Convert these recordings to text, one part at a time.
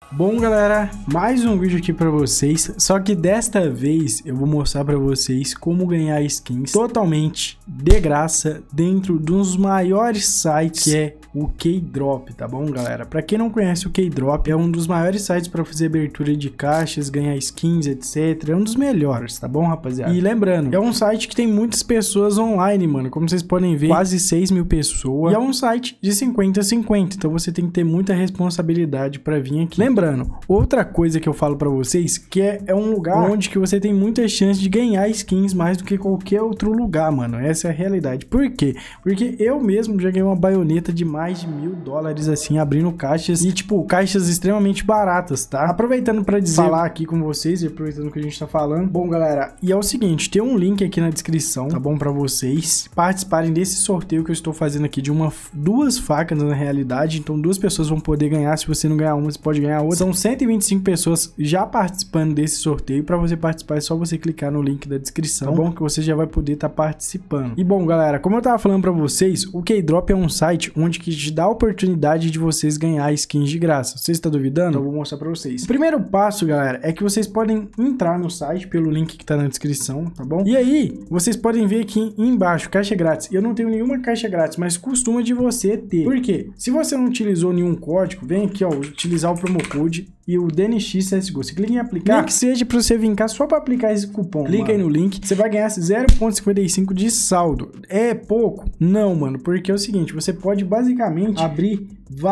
Bom, galera, mais um vídeo aqui pra vocês, só que desta vez eu vou mostrar pra vocês como ganhar skins totalmente de graça dentro dos maiores sites, que é o Keydrop, tá bom, galera? Pra quem não conhece, o Keydrop é um dos maiores sites pra fazer abertura de caixas, ganhar skins, etc. É um dos melhores, tá bom, rapaziada? E lembrando, é um site que tem muitas pessoas online, mano, como vocês podem ver, quase 6 mil pessoas, e é um site de 50 a 50, então você tem que ter muita responsabilidade pra vir aqui. Lembrando, outra coisa que eu falo pra vocês, que é um lugar onde que você tem muita chance de ganhar skins mais do que qualquer outro lugar, mano. Essa é a realidade. Por quê? Porque eu mesmo já ganhei uma baioneta de mais de $1000, assim, abrindo caixas e, tipo, caixas extremamente baratas, tá? Aproveitando pra falar aqui com vocês e aproveitando que a gente tá falando. Bom, galera, e é o seguinte, tem um link aqui na descrição, tá bom? Pra vocês participarem desse sorteio que eu estou fazendo aqui de duas facas na realidade. Então, duas pessoas vão poder ganhar. Se você não ganhar uma, você pode ganhar outra. São 125 pessoas já participando desse sorteio. Para você participar é só você clicar no link da descrição, tá bom? Que você já vai poder estar participando. E bom, galera, como eu tava falando para vocês, o Keydrop é um site onde que te dá a oportunidade de vocês ganhar skins de graça. Vocês estão duvidando? Então eu vou mostrar para vocês. O primeiro passo, galera, é que vocês podem entrar no site pelo link que tá na descrição, tá bom? E aí, vocês podem ver aqui embaixo, caixa grátis. Eu não tenho nenhuma caixa grátis, mas costuma de você ter. Por quê? Se você não utilizou nenhum código, vem aqui, ó, utilizar o promo code e o DNX CSGO. Você clica em aplicar, nem que seja para você vir cá só para aplicar esse cupom. Clica aí no link, você vai ganhar 0,55 de saldo. É pouco? Não, mano, porque é o seguinte, você pode basicamente abrir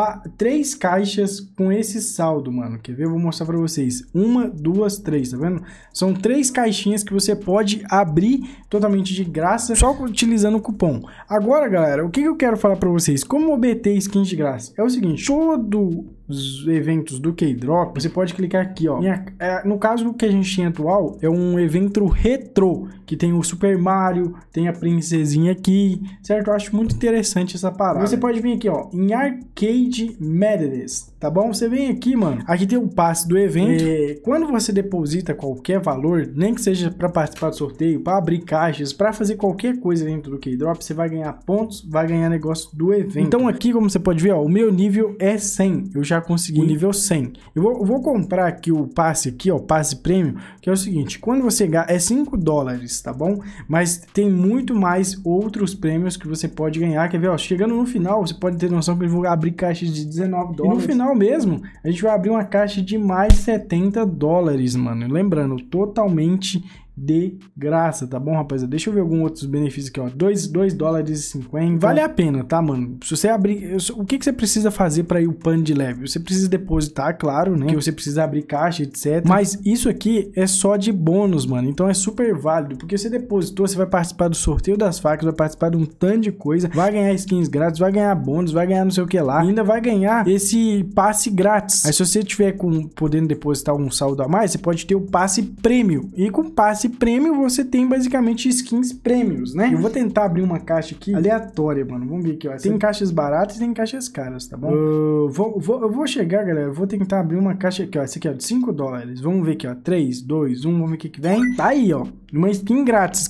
3 caixas com esse saldo, mano. Quer ver? Eu vou mostrar para vocês. 1, 2, 3, tá vendo? São 3 caixinhas que você pode abrir totalmente de graça só utilizando o cupom. Agora, galera, o que eu quero falar para vocês? Como obter skins de graça? É o seguinte, todos os eventos do Keydrop, você pode clicar aqui, ó. No caso que a gente tem atual, é um evento retrô, que tem o Super Mario, tem a princesinha aqui, certo? Eu acho muito interessante essa parada. Você pode vir aqui, ó, em Arcade Madness, tá bom? Você vem aqui, mano, aqui tem o passe do evento. Quando você deposita qualquer valor, nem que seja para participar do sorteio, para abrir caixas, para fazer qualquer coisa dentro do Keydrop, você vai ganhar pontos, vai ganhar negócio do evento. Então aqui, como você pode ver, ó, o meu nível é 100, eu já consegui o nível 100. Eu vou comprar aqui o passe aqui, ó, passe prêmio, que é o seguinte, quando você ganha, é $5, tá bom? Mas tem muito mais outros prêmios que você pode ganhar. Quer ver, ó, chegando no final, você pode ter noção que eu vou abrir caixas de $19. E no final mesmo, a gente vai abrir uma caixa de mais $70, mano. Lembrando, totalmente de graça, tá bom, rapaziada? Deixa eu ver alguns outros benefícios aqui, ó. $2,50. Vale a pena, tá, mano? Se você abrir... O que você precisa fazer para ir upando de level? Você precisa depositar, claro, né? Que você precisa abrir caixa, etc. Mas isso aqui é só de bônus, mano. Então é super válido, porque você depositou, você vai participar do sorteio das facas, vai participar de um tanto de coisa, vai ganhar skins grátis, vai ganhar bônus, vai ganhar não sei o que lá, e ainda vai ganhar esse passe grátis. Aí se você tiver podendo depositar um saldo a mais, você pode ter o passe prêmio. E com passe prêmio você tem basicamente skins prêmios, né? Eu vou tentar abrir uma caixa aqui aleatória, mano. Vamos ver aqui, ó. Tem caixas baratas e tem caixas caras, tá bom? Eu vou chegar, galera. Eu vou tentar abrir uma caixa aqui, ó. Essa aqui, ó, de $5. Vamos ver aqui, ó. 3, 2, 1. Vamos ver o que vem. Tá aí, ó. Uma skin grátis,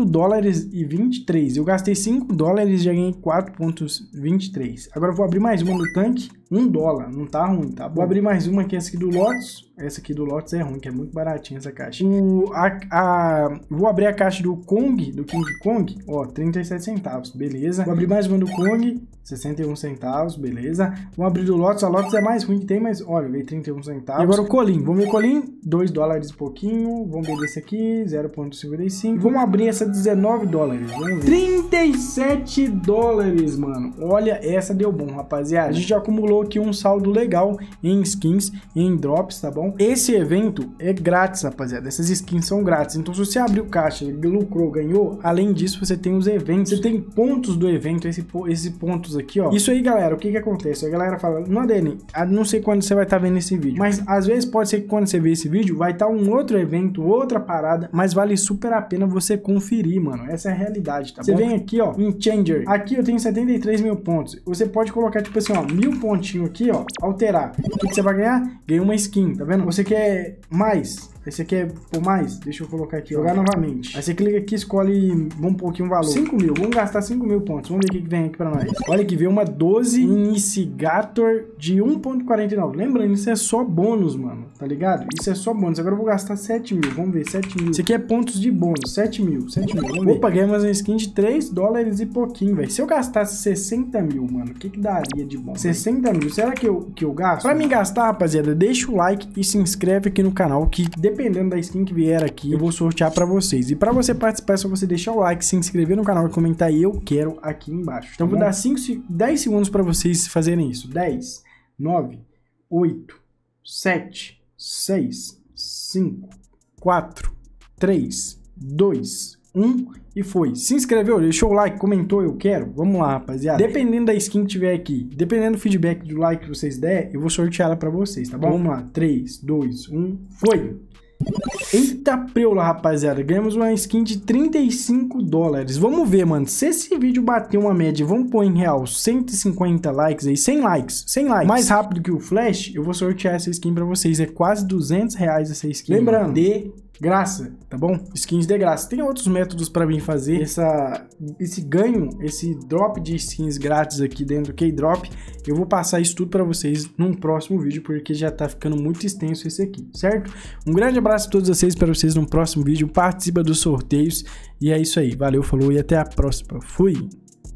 $4,23. Eu gastei $5 e já ganhei 4,23. Agora eu vou abrir mais uma no tanque. $1. Não tá ruim, tá bom? Vou abrir mais uma aqui, essa aqui do Lotus. Essa aqui do Lotus é ruim, que é muito baratinha essa caixa. Vou abrir a caixa do Kong, do King Kong, ó, 37 centavos, beleza. Vou abrir mais uma do Kong, 61 centavos, beleza. Vou abrir do Lotus, a Lotus é mais ruim que tem, mas olha, veio 31 centavos. E agora o Colim, vamos ver o Colim, $2 e pouquinho. Vamos ver esse aqui, 0,55. Vamos abrir essa $19, vamos ver. $37, mano. Olha, essa deu bom, rapaziada. A gente já acumulou aqui um saldo legal em skins, em drops, tá bom? Esse evento é grátis, rapaziada. Essas skins são grátis. Então, se você abriu caixa, lucrou, ganhou, além disso, você tem os eventos. Você tem pontos do evento, esses pontos aqui, ó. Isso aí, galera, o que acontece? A galera fala, não, Dani, não sei quando você vai estar vendo esse vídeo, mas às vezes pode ser que quando você ver esse vídeo, vai estar um outro evento, outra parada, mas vale super a pena você conferir, mano. Essa é a realidade, tá bom? Você vem aqui, ó, em Changer. Aqui eu tenho 73 mil pontos. Você pode colocar, tipo assim, ó, 1000 pontinhos aqui, ó, alterar. O que você vai ganhar? Ganha uma skin, tá vendo? Você quer mais? Aí você quer por mais? Deixa eu colocar aqui, jogar novamente. Aí você clica aqui, escolhe, vamos pôr aqui um valor. 5 mil, vamos gastar 5 mil pontos. Vamos ver o que vem aqui pra nós. Olha que veio uma 12 Inicigator de 1.49. Lembrando, isso é só bônus, mano, tá ligado? Isso é só bônus. Agora eu vou gastar 7 mil, vamos ver, 7 mil. Isso aqui é pontos de bônus, 7 mil, vamos ver. Opa, ganhamos uma skin de 3 dólares e pouquinho, velho. Se eu gastasse 60 mil, mano, o que daria de bom? 60 mil, será que eu gasto? Pra me gastar, rapaziada, deixa o like e se inscreve aqui no canal, que dependendo da skin que vier aqui, eu vou sortear pra vocês. E pra você participar, é só você deixar o like, se inscrever no canal e comentar eu quero aqui embaixo. Então, vou dar 10 segundos pra vocês fazerem isso. 10, 9, 8, 7, 6, 5, 4, 3, 2, 1 e foi. Se inscreveu, deixou o like, comentou, eu quero. Vamos lá, rapaziada. Dependendo da skin que tiver aqui, dependendo do feedback do like que vocês der, eu vou sortear ela pra vocês, tá bom? Vamos lá, 3, 2, 1, foi! Eita preula, rapaziada, ganhamos uma skin de 35 dólares. Vamos ver, mano, se esse vídeo bater uma média, vamos pôr em real 150 likes aí, 100 likes, mais rápido que o Flash, eu vou sortear essa skin pra vocês. É quase 200 reais essa skin. Lembrando, de graça, tá bom? Skins de graça. Tem outros métodos pra mim fazer esse ganho, esse drop de skins grátis aqui dentro do Keydrop. Eu vou passar isso tudo pra vocês num próximo vídeo, porque já tá ficando muito extenso esse aqui, certo? Um grande abraço a todos vocês, para vocês no próximo vídeo. Participa dos sorteios. E é isso aí. Valeu, falou e até a próxima. Fui!